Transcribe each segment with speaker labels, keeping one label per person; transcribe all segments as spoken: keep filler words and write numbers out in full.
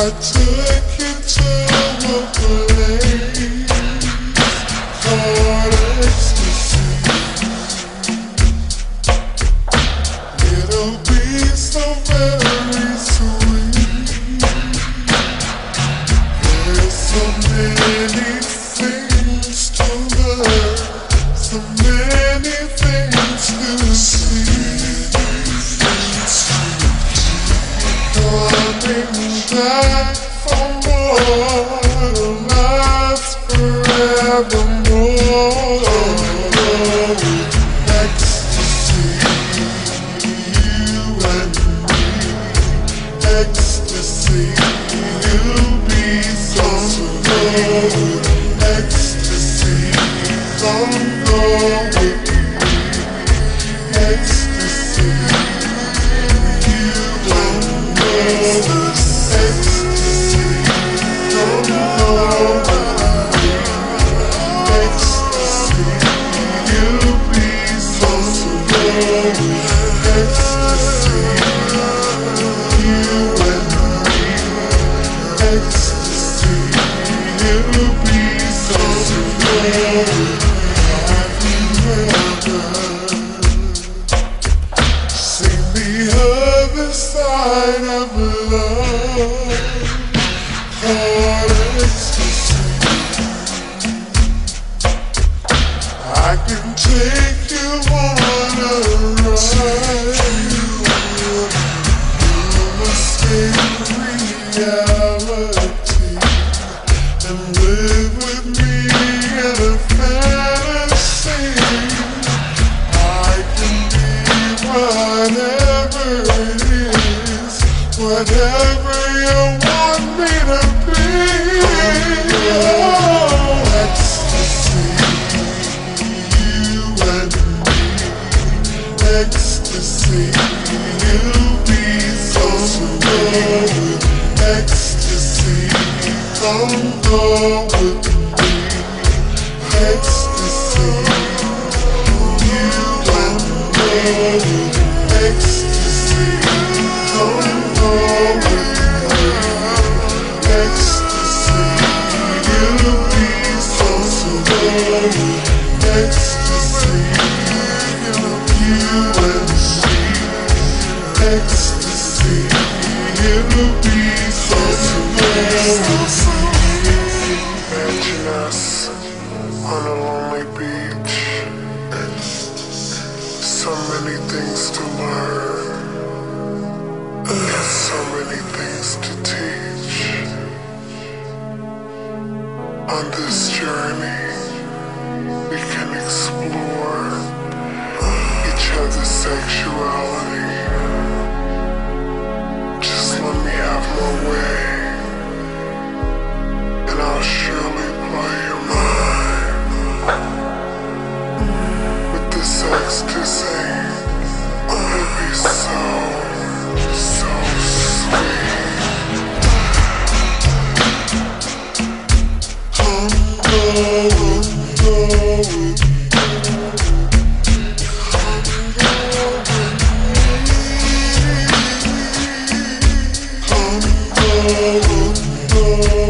Speaker 1: I took you to a place called ecstasy. It'll be so very sweet. There's so many things to learn, so many things to see. Coming back for more, to last forevermore. Ecstasy, you and me. Ecstasy, you'll be so good. Ecstasy, come go with me. Ecstasy, you and me. Ecstasy, come go with me. Ecstasy, you'll be so good. Ecstasy, you and me. Ecstasy, you'll be so good. Have you ever seen the other side of love? Called ecstasy. I can take you on a ride. You must escape reality and live with me in a fantasy. I can be whatever it is, whatever you want me to be. Oh, ecstasy, you and me. Ecstasy, you'll be so good. Ecstasy, come go with me. Ecstasy, you and me. Ecstasy, come go with me. Ecstasy, you'll be so good. Ecstasy, you and me. Ecstasy, you'll be so good. Imagine us on a lonely beach. So many things to learn, and so many things to teach. On this journey, we can explore each other's sexuality. Just let me have my way, and I'll surely blow your mind with this ecstasy. It'll be so, so sweet. Come go, go, come go with me. Come go, go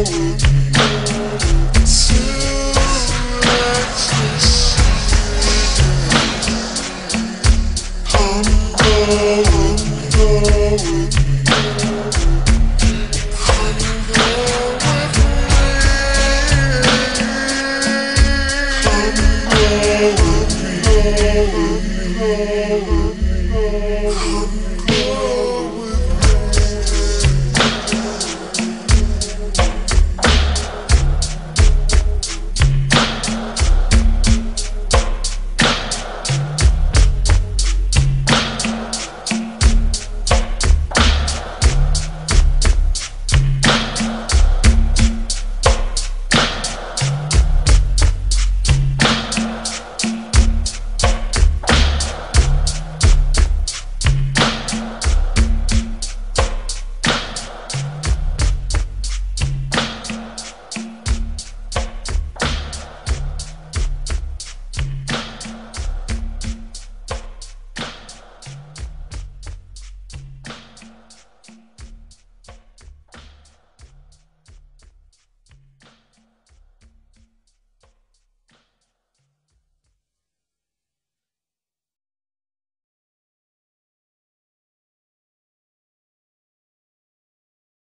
Speaker 1: to ecstasy. Come go, go with me. Come go with me. Come go with me. Go with me.